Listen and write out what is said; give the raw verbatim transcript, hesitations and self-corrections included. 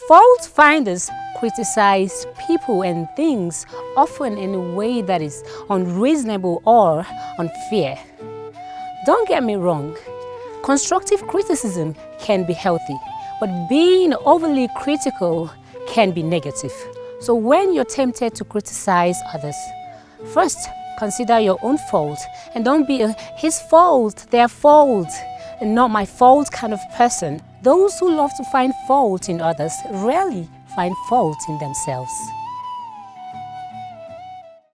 Fault finders criticize people and things often in a way that is unreasonable or unfair. Don't get me wrong, constructive criticism can be healthy, but being overly critical can be negative. So when you're tempted to criticize others, first consider your own fault and don't be a his fault, their fault, and not my fault kind of person. Those who love to find fault in others rarely find fault in themselves.